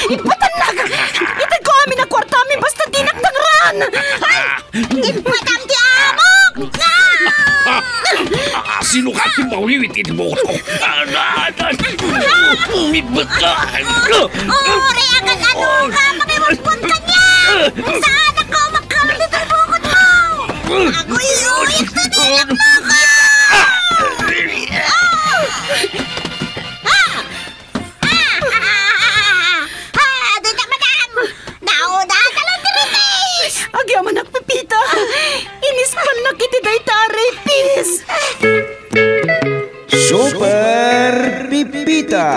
Ipatanag! Itag ko amin na kwarta amin basta dinagtangran! Ay! Ipatam ti amok! Sino ka ti mawiwitin mo ko? Umibot ka! Uri agad ano ka! Makiwagpon ka niya! Saan ako magkamali ng bukod mo? Ako iuwit na nilang mo ko! Agyaman ang Pepita! Inispan na kiti day taray, pis! Super Pipita!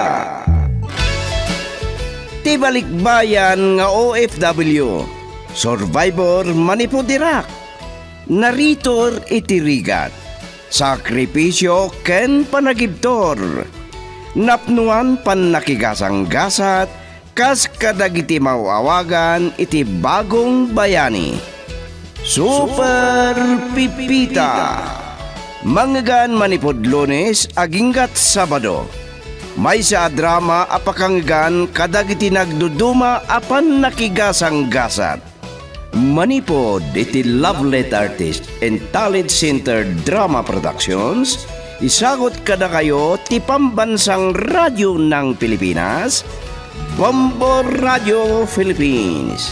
Tibalikbayan nga OFW, Survivor Manipudirak, Naritor itirigat, Sakripisyo ken panagibtor, Napnuan pan nakigasang-gasat, kas kadagiti mawawagan iti bagong bayani. Super Pipita. Manggan manipod Lunes aginggat Sabado. May sa drama apakanggan kadagiti nagduduma apan nakigasang gasat. Manipod iti Lovelet Artist and Talent Center Drama Productions. Isagot kada kayo ti pambansang radyo ng Pilipinas, Bombo Radio Philippines.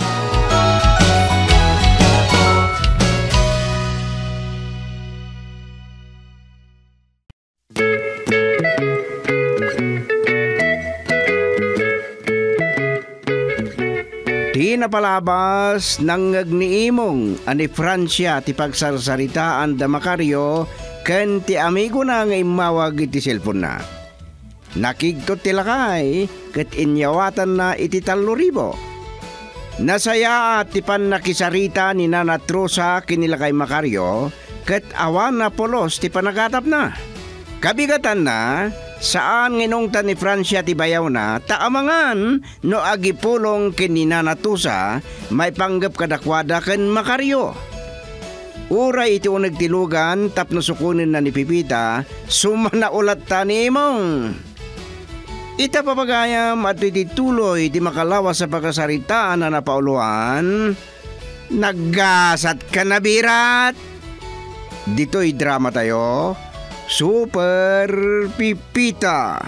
Di napalabas ng ngagniimong ani Francia ti pagsarsaritaan da Macario ken ti amigo na nga imawag iti cellphone na. Nakigtot ti lakay, ket inyawatan na iti 3,000. Nasaya at ti nakisarita ni Nana Trusa kinilakay Macario, ket awan na polos ti panagatap na. Kabigatan na, saan nginungtan ni Francia ti bayaw na, taamangan no agipulong kin ni Nana Trusa, may panggap kadakwada ken Macario. Uray iti unag tilugan, tapno sukunin na ni Pipita, sumana ulat ta ni imong. Ita papagayam at iti tuloy di makalawas sa pagkasaritaan na napauluan. Naggasat ka na birat. Dito'y drama tayo. Super Pipita.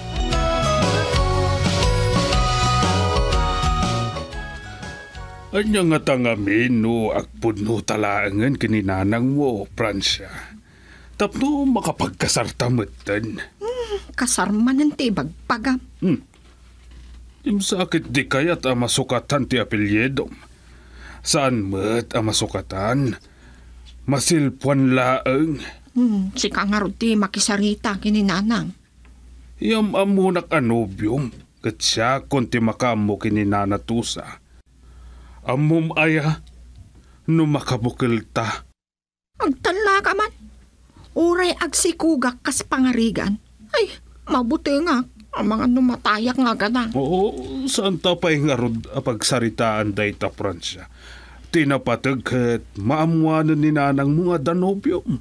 Anya nga tangamin no agpud no talaangan kininanang mo, Francia. Tapno makapagkasartamutan. Kasarman ng tibagpagam. Imsakit di kayat ang masukatan ti apelyedom. Saan mat ang masukatan? Masilpuan laeng. Si kangarod ti makisarita kininanang. Yam amunak anobyom. Kat siya kunti makamo kininanatusa. Amum aya, no makabukil ta. Agtala ka man. Uray agsikugak kas pangarigan. Ay, mabuti nga. Ang mga numatayak nga gana. Oo, saan ta pa'y ngarod pagsaritaan day ta, Francia? Tinapatag kat maamuanan ni nanang mga danobyom.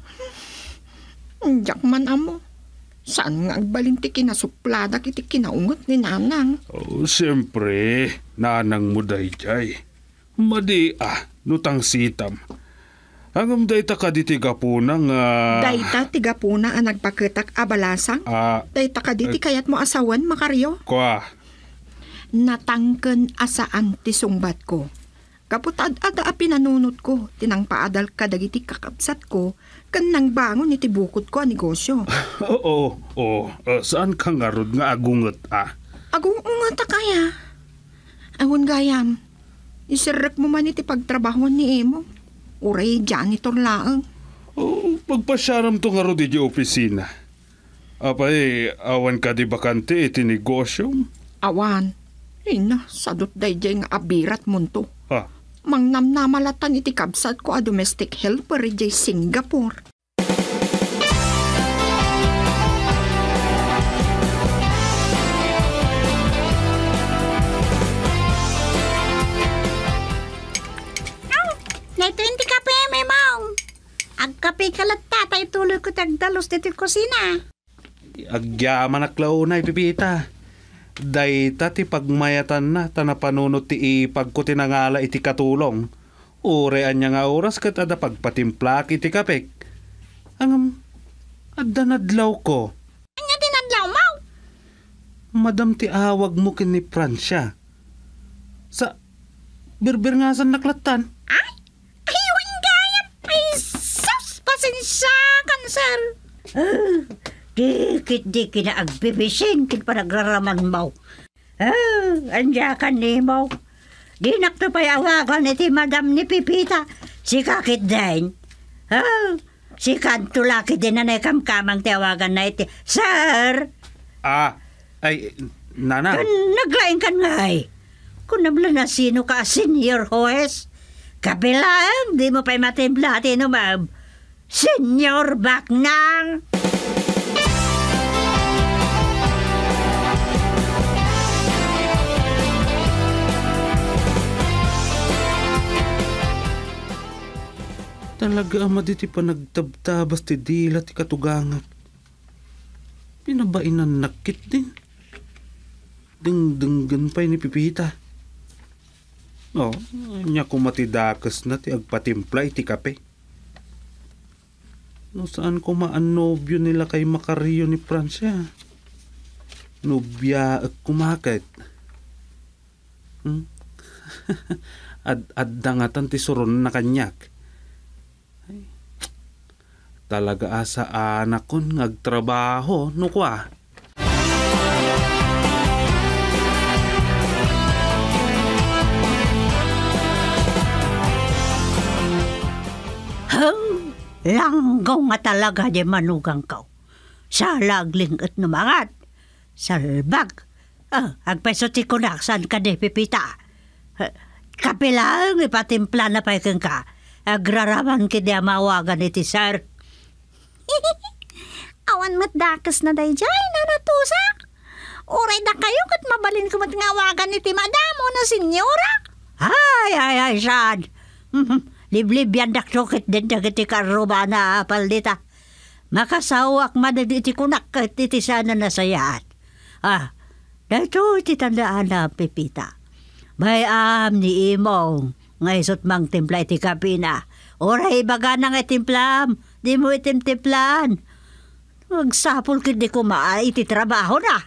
Diyak man amo. Saan nga agbalinti kinasuplada kiti kinaungot ni nanang? Oh, siyempre, nanang mo day jay. Madi nutang sitam. Hanggang dayta ka di tigapuna nga... Dayta tigapuna ang nagpakitak abalasang? Dayta ka di kayat mo asawan, Macario? Kwa? Natangken asaan ti sungbat ko. Kaputad ada pinanunot ko, tinangpaadal ka dagiti kakapsat ko, kan nang bangon iti bukod ko ang negosyo. Oo. Saan ka nga rod nga agungot Agungot kaya? Awon gayam, isirek mo man iti pagtrabaho ni Emo. Uray, janitor laang. Pagpasyaram to nga rod iti opisina. Apay, awan ka di bakante iti negosyo? Awan. Ina, sadot dayjay nga abirat munto. Ha? Mangnamnamalatan iti kabsat ko a domestic helper iti Singapore. Nay 20 kape, may maong. Agkape kalat tatay tuloy ko tagdalos dito kusina. Agyaman aklaw na Pipita. Dayta ti pagmayatan na tanapanunot ti ipag ko tinangala iti katulong. Urean niya nga oras kat ada pagpatimplak iti kapek. Ang adda nadlaw ko. Anya tinadlaw mo? Madam ti awag mo kin ni Francia. Sa birbir nga san naklatan. Ay, aywan gayat. Ay, sus, pasensya kan, sir. Dikit na agbibising kin panagraraman mo. Anja ka ni mo. Di naktapayawagan iti madam ni Pipita. Si kakit din. Si kantulaki din na nakamkamang tiyawagan na iti. Sir! Ay, nana. Naglaing kan nga ay. Kung namla na sino ka, senior hoes. Kabilang, di mo pa'y matimbla tino, ma'am. Senior Baknang! Talaga ama di ti panagtabtabas ti dila ti katugangat. Pinabainan nakit din. Dingdinggan pa'y ni Pipita. Nya kumatidakas na ti agpatimpla iti kape. No saan ko nobyo nila kay Macario ni Francia. Nobya at kumakat. Ad-dangatan ti suron na kanyak. Talaga asa anak kon ngagtrabaho no kwa. Langgaw nga talaga di manugang ka. Sa lagling at numangat. Salbag. Agpeso ti kunaksan ka di Pipita. Kapilang ipatimpla na pa ikang ka. Agraraman ki di mawagan iti sir. Awan mo't dakas na day jay, nanatusa. Uray na kayo kat mabalin ko ngawagan iti madam o na senyora. Ay, saan? Liblib yan daksukit din dagiti karuba na apal dita. Makasawak madaditi kunak kat iti sana nasayaan. Dito iti tandaan na Pipita. Bayam ni Imong, ngaysot mang timpla iti kapina. Oray baga nang itimplam, di mo itimtimplan. Magsapol kid di kumaay iti trabaho na.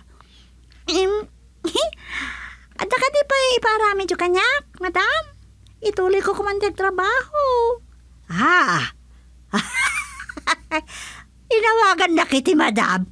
Ada ka di pa iparami jo kanyak, madam. Ituloy ko kumandag trabaho. Inawagan na kiti madam.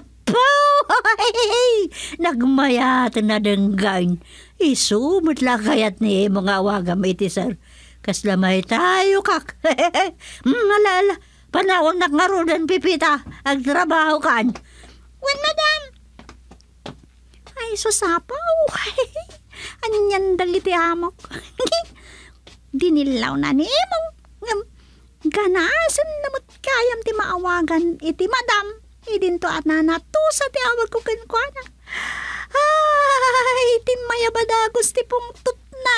Apoy! Nagmayat na denggan. Isumot lang kayat ni mga awagam iti sir. Kaslamay tayo kak. Malala, panahon na ngarudan Pipita. Ang trabaho kan. Wen, madam. Ay, susapaw. Anyan daliti amok. Dinilaw na ni Emong. Ganasan namot kayam ti maawagan iti madam. Idinto at nanatusa ti awag ko kankwana. Ay, timaya badagos ti pungtut na.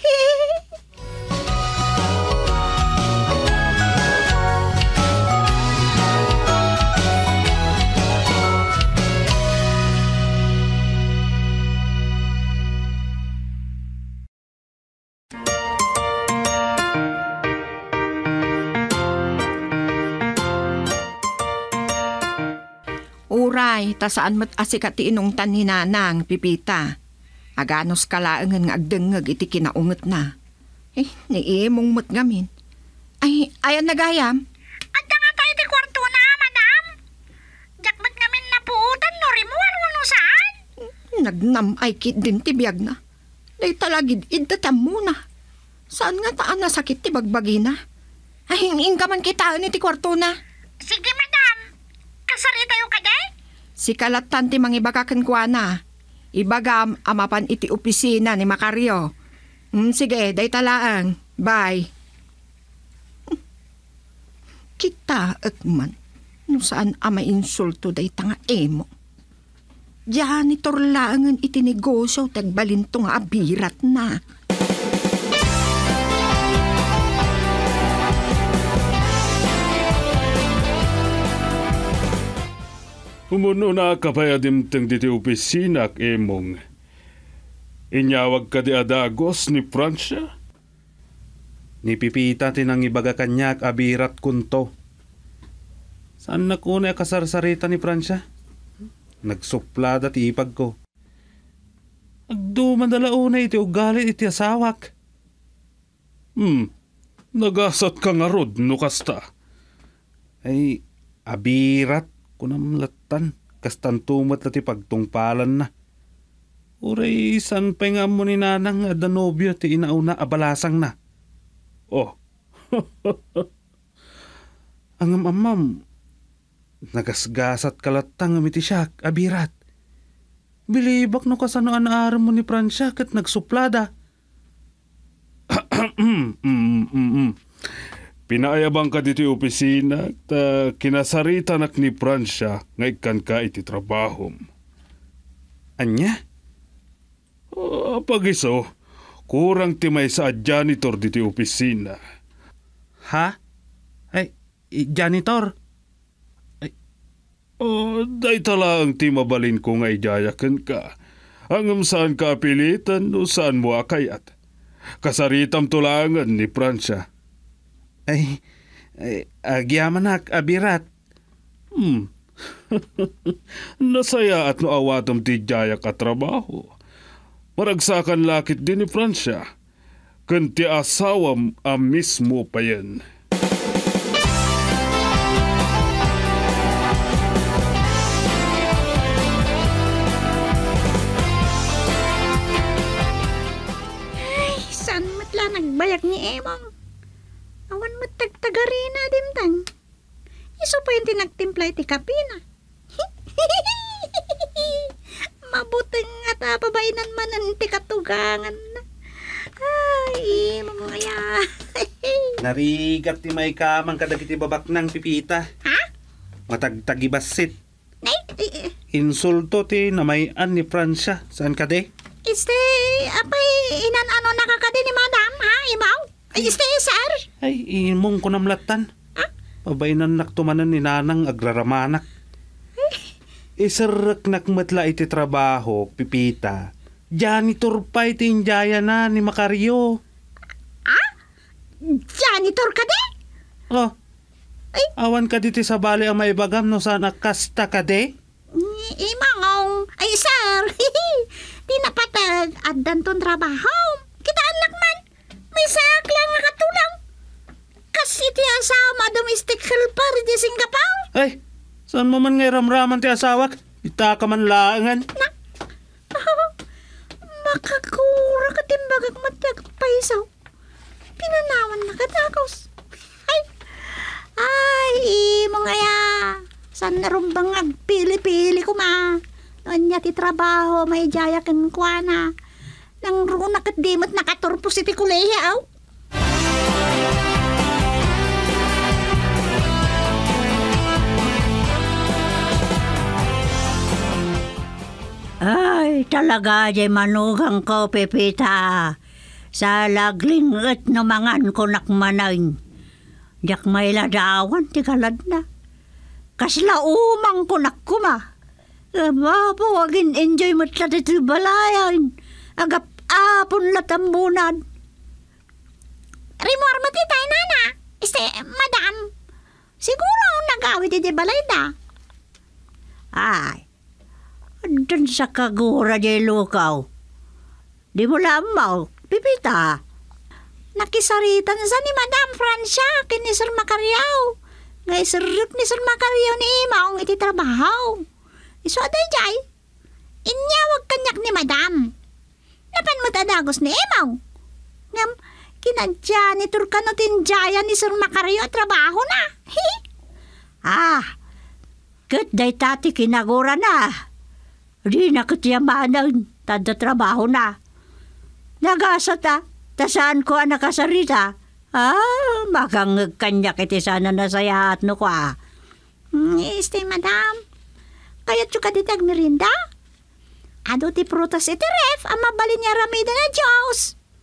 Uray, tasaan mat asikati inong taninanang Pipita. Aganos kalaangan nga agdengag iti kinaunget na. Niimong mat ngamin. Ayan nagayam. At nga tayo ti kwarto na, madam. Jakmat ngamin na puutan, no rimuan wano saan? Nagnamay kit din ti biyag na. Day talagid iddatam muna. Saan nga taan nasakit ti bagbagi na? Hinging ka man kitaan iti kwarto na. Sige, madam. Kasari tayo ka day? Si kalatan ti mangibagakan kwa na. Ibagam amapan iti opisina ni Macario. Sige, day talaang. Bye. Kita man. No saan ama insulto day tanga emo. Janitor laangan iti negosyo tagbalinto nga abirat na. Umuno na kapayadimtang diti opisina emong. Inyawag ka di adagos ni Francia? Ni Pipita tinang ibaga kanyak abirat kunto. Saan na ko na kasarsarita ni Francia? Nagsuplada ti ipag ko. Agduman dalauna iti ugali iti asawak. Nagasat ka nga rod no kasta. Ay, abirat ko namlatan. Kastan tumat na ti pagtungpalan na. Uray, san pa nga mo ni nanang adanobyo ti inauna abalasang na. Oh. Ang amam, nagasgasat kalatang amiti siyak, abirat. Bilibak no kasano anaaram mo ni Francia kat nagsuplada. Pinaayabang ka diti opisina ta kinasarita nak ni Francia nga ikan ka iti trabaho. Anya? Pagiso, kurang timay sa janitor diti opisina. Ha? Ay, janitor? Day talang ti mabalin ko nga ijayakan ka. Hanggang saan ka apilitan o saan mo akayat. Kasaritam tulangan ni Francia. Ay, agyaman ak, abirat. Nasaya at no awatom ti jaya ka trabaho. Maragsakan lakit din ni Francia. Kanti asawam mismo pa yan. Nagbayak ni Emong. Awan mo tagtagarina dimtang. Iso pa yung tinagtimpla iti kapina. Mabuting at pabainan man ang tikatugangan na. Ay, Emong kaya. Narigat ti may kamang kadagiti babak ng Pipita. Ha? Matagtagibasit. Nay, Insulto ti namayan ni Francia. Saan ka de? apay, inan-ano nakakadi ni madam, ha, imaw? Sir? Ay, imong ko namlatan. Ha? Pabainan naktumanan ni nanang agraramanak. Isarak nakmatla iti trabaho, Pipita. Janitor pa iti injaya na ni Macario. Ha? Janitor ka di? Oh, Ay, awan ka diti sa bali ang maibagam no sa nakasta ka de? imangong. Ay, sir. Di napatag at danton trabaho. Kitaan lakman. May sak lang nakatulang. Kasi ti asama domestic helper di Singapore. Ay, saan mo man ngay ramraman ti asawak? Ita ka man laangan. Makakura ka timbagag matagpaisaw. Pinanawan na katakos. Ay, mga ya. San narumbang agpili-pili ko ma. Noon niya ti trabaho, may jayakan ko na. Nang runak at dimot nakaturpos iti kuleya, aw. Ay, talaga di manugang ko, Pipita. Sa laglingat no mangan ko nakmanain. Diyak may ladawan, ti kalad na. Kasla umang ko nakuma. Mapawagin enjoy mo't la dito balayan. Agap apon latambunan. Rimor mo ti tayo, nana. Madam, siguro nag-awit iti balay da. Ay, andun sa kagura di lukaw. Di mo lamaw, Pipita. Nakisaritan sa ni Madam Francia kini Sir Macario. Ngay sarap ni Sir Macario ni Imaong iti trabaho. Iso aday jay. Inyawag kanyak ni Madam. Napan mo tadagos ni Imaong. Ngam, kinadjanitor ka no tinjaya ni Sir Macario at trabaho na. Kat day tati kinagura na. Di na katyamanan, tada trabaho na. Nagasat tasaan ko ang nakasarita. Makangag kanyak iti sana nasayahat no ko Madam. Kayat yung kaditag merinda? Ado ti prutas iti ref, ang mabalin niya ramida na Diyos.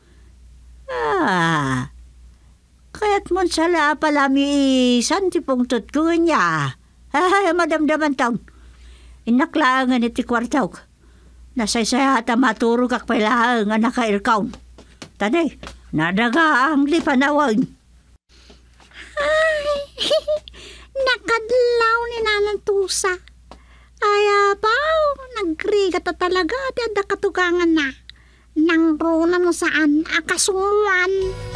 Kaya't mo sala palami isan ti pungtot ko niya. Madamdaman taon. Inaklaan iti kwartaw. Nasaysaya hata maturog kak pailaang nga nakailkaw. Tanay, nadaga ang lipanawag. Ay, nakadlaw ni Nanang Tusa. Ay, abaw, nagrigat na talaga at ada katugangan na. Nang runa mo saan akasungwan.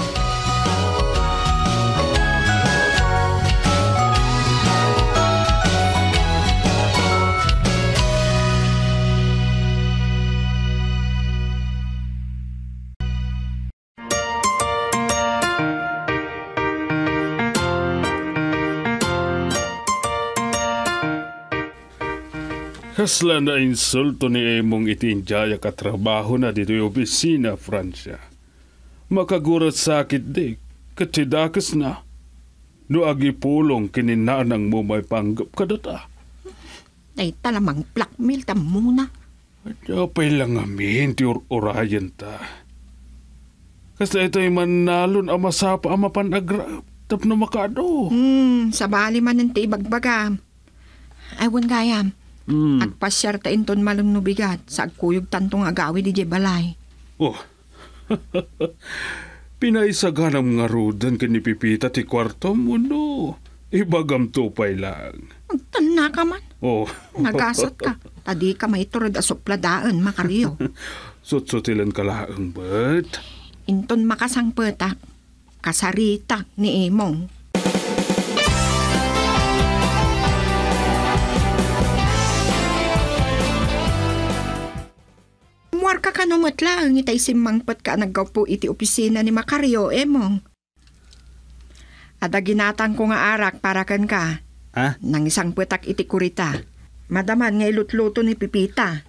Kasla na insulto ni Emong itinjaya katrabaho na dito yung opisina, Francia. Makagurat sakit di, katidakas na. No agipulong kininanang mo may panggap kadata. Ay talamang blackmail ta muna. At apay lang amin, ti orayan ta. Kasi ito'y manalon ang masapa ang mapanagrap. Tapno makado. Sabali man ng tibagbagam. Aywan gayam. Agpasyar ta inton malong nubigat sa agkuyog tantong agawi di balay. Oh, pinaisaganam nga rudan kanipipita ti kwarto mo no. Ibagam tupay lang. Magtana ka man. Oh. Nagasat ka. Tadi ka maiturod a supladaan, Makaryo. Sutsutilan ka laang ba't? Inton makasangpetak, kasaritak ni Emong. Muar ka kanumot lang, itay simangpat ka naggapo iti opisina ni Makaryo, Emong. Ada ginatang ko nga arak para kan ka. Ha? Nang isang petak iti kurita. Madaman nga ilutluto ni Pipita.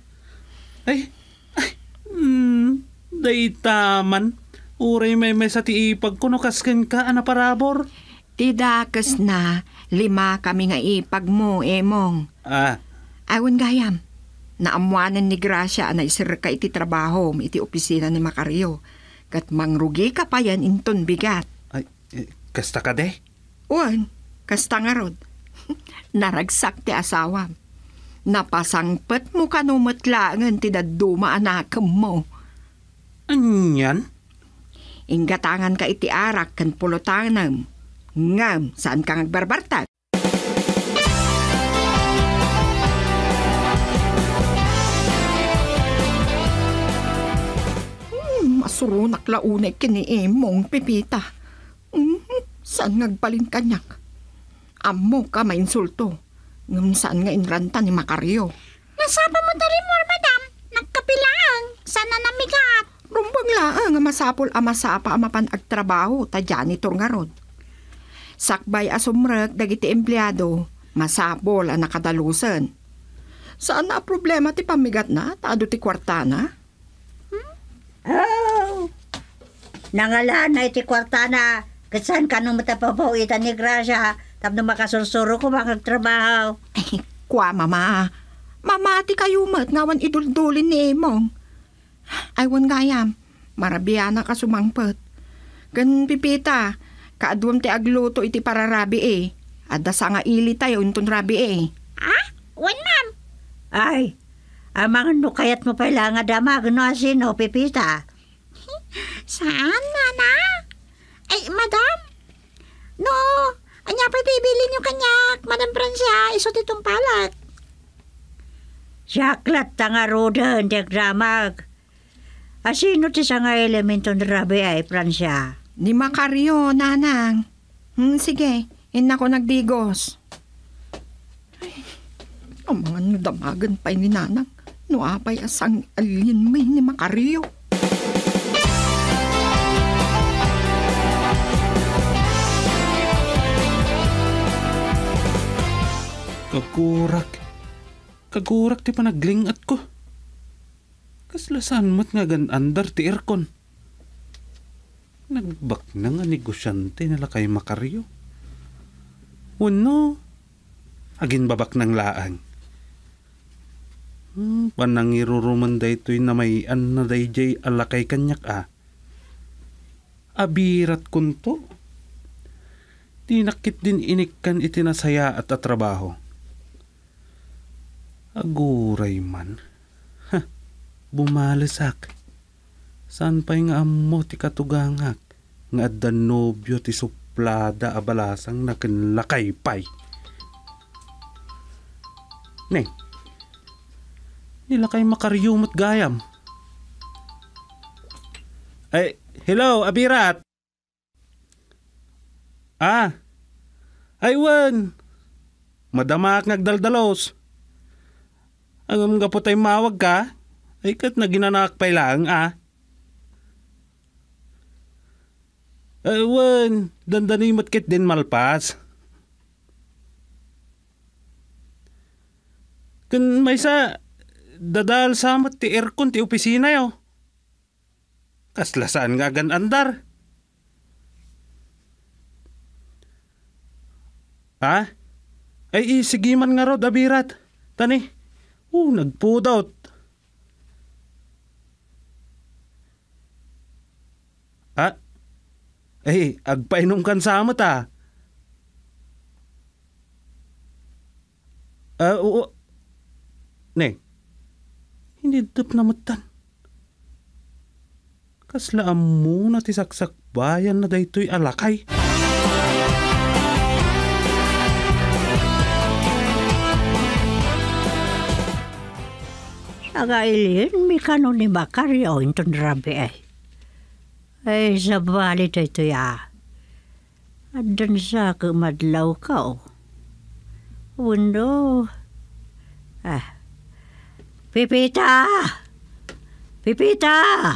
Daytaman. Uray may sa tiipag kuno kasken ka, ana parabor. Tidakas na, 5 kami nga ipag mo, Emong. Awan gayam. Naamuanan ni Gracia na isir ka iti trabaho iti opisina ni Makaryo. Kat mangrugi ka pa yan inton bigat. Ay, kasta ka de? Uwan, kasta nga rod. Naragsak ti asawa. Napasangpet mo kanumatlangan ti daduma anakam mo. Anyan? Inggatangan ka iti arak kan pulutanam. Ngam, saan ka ngagbarbartag? Masurunak launay kini Emong, Pipita. Saan ngagbalin kanyak? Amo ka mainsulto. Ngam saan nga inranta ni Makaryo? Nasapa mo tari mo, madam. Nagkapilaan. Sana namigat. Rumbang laang nga masapol masapa amapan agtrabaho ta janitor nga rod. Sakbay asumrek dagiti empleyado, masapol ang nakadalusan. Saan na problema ti pamigat na? Taado ti kwarta na? Oh! Nangalaan na iti kwartana. Katsan ka nung matapapawitan ni Gracia. Tapno makasursuro ko magtrabaho. Ay, kwa mama. Mamati kayo mat ngawan iduldulin ni Emong. Aywan gayam, marabiyana ka sumangpet. Gan Pipita, kaadwam ti agluto iti pararabi Ada sa nga ili tayo inton rabi Wan, ma'am. Ay, amang nukayat mo pala nga damag no asino, Pipita. Saan, nana? Ay, madam. No, anya pa bibili niyo kanyak, Madam Francia, isot itong palat. Saklat nga rodan, diagramag. Asino ti sa nga elemento ng rabi ay, Francia? Ni Makaryo, nanang. Sige, ako nagdigos. Ay, ang mga nudamagan pa ni nanang. Nuapay asang alin may ni Makaryo. Kagurak ti panaglingat ko. Kaslasan mo't nga andar ti aircon. Nagbak na nga negosyante nila kay Makaryo. Uno, agin babak ng laang. Panang iruruman da ito'y na may na dayjay alakay kanyak Abirat kunto. Tinakit din inikkan itinasaya at atrabaho. Aguray man. Bumalisak. Saan pa'y nga amo ti katugangak? Nga addan nobyo ti suplada abalasang nakinlakay pa'y. Neng, nila kay makaryumot gayam. Ay, hello, Abirat. Aywan. Madamak nagdaldalos. Ang gapot ay mawag ka, ay kat na ginanak pa lang, Aywan, dandanimot kit din malpas. Kan may sa dadal samat ti aircon ti opisina yo. Kaslasaan nga gan andar. Ay sige man nga rod, Abirat. Tani, nagpudot. Agpainom kan samat oo. Neng, hindi dap namatan. Kaslaan mo na ti saksak bayan na daytoy alakay. Agailin, may kanon ni Makaryo inton rabi ay. Ay, sabali daytoy Adan sa kumadlaw ka Wundo. Pipita! Pipita!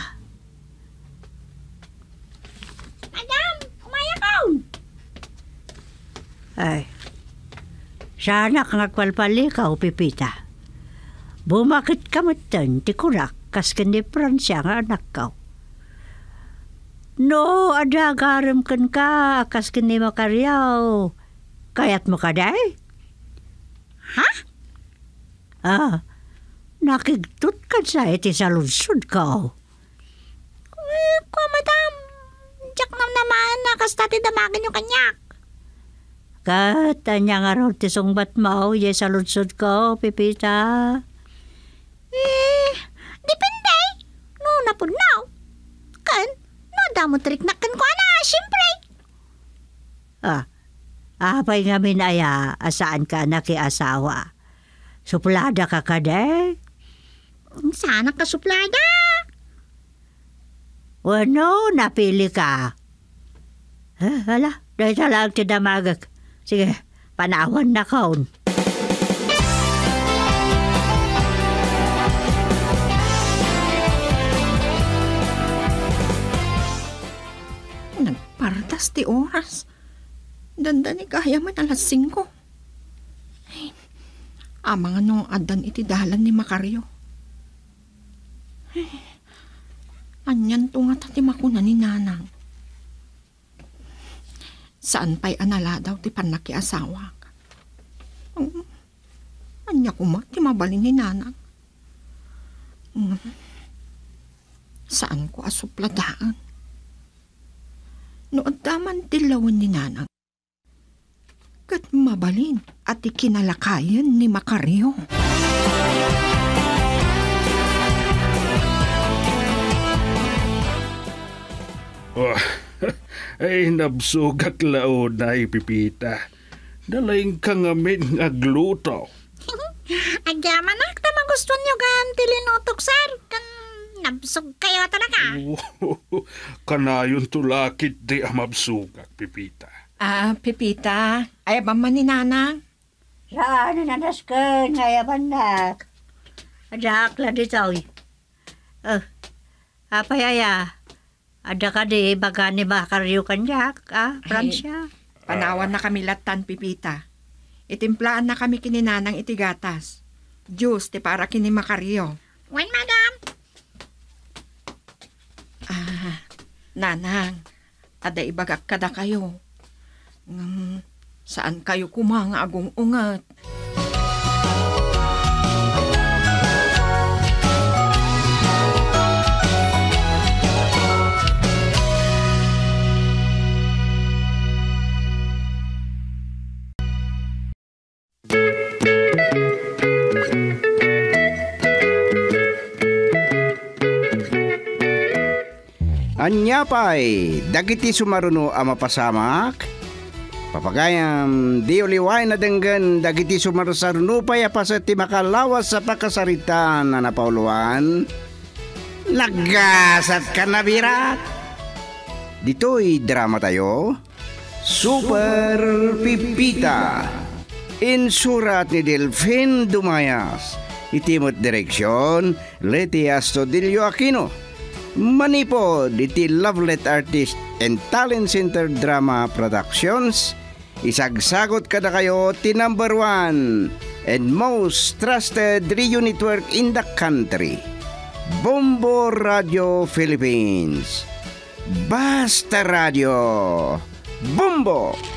Madam, umayakaw! Ay, sana kang agpalpalikaw, Pipita. Bumakit ka matan, ti kurak, kas ni Fransya nga anak ka. No, ada garam kan ka, kas ni Makaryaw. Kayat mo ka day? Ha? Nakigtut ka sa iti sa lunsod ka. Ko, madam. Diyak naman na kastati damagin yung kanyak. Katanya nga raw ti sungbat mo, ye sa lunsod ka, Pipita. Depende. No, napunaw. Kan, no, damo trik na kan ko siyempre. Apay nga minaya, asaan ka nakiasawa? Suplada ka ka de? Sana ka suplada. Wano, napili ka. Hala, dahil talag ti damagag. Sige, panawan na kaon. Nagpartas ti oras. Dandan ni kaya man alas 5. Ay, amang anong adan iti dalan ni Makaryo. Ay, anyan to nga tati makuna ni Nanang. Saan pa'y anala daw ti panaki asawa? Anya kuma ti mabalin ni Nanang. Saan ko asupladaan? Noon daman tilawan ni Nanang. Kat mabalin at ikinalakayan ni Makaryo. Ay nabsugak laon na Pipita. Dalaing kangamin agluto. Agyaman na, tamang gusto nyo gan tilinutok, sir. Kan nabsog kayo talaga. Kanayon tulakit di amabsugak, Pipita. Pipita, ay ba man ni Nanang? Saan nanas ka, ngayaman nak? Adak la dito. Apayaya, ada ka di baga ni Makaryo kanyak, Fransya? Panawan na kami latan, Pipita. Itimplaan na kami kini Nanang iti gatas. Diyos, ti para kini Makaryo. When, madam? Nanang, ada ibagak kada kayo. Saan kayo kumanga agong ungat? Anyapay, dagiti sumaruno a mapasamak. Papagayam, di uliway na denggan dagiti sumarsaruno pay apasa ti makalawas sa pakasaritaan na napauluan. Naggasat ka na birat. Dito'y drama tayo. Super Pipita. Insurat ni Delfin Dumayas. Itimot direksyon, Leti Astudillo Aquino. Manipod, iti Lovelet Artist and Talent Center Drama Productions. Isagsagot kada kayo ti number 1 and most trusted radio network in the country. Bombo Radio Philippines. Basta Radio. Bombo!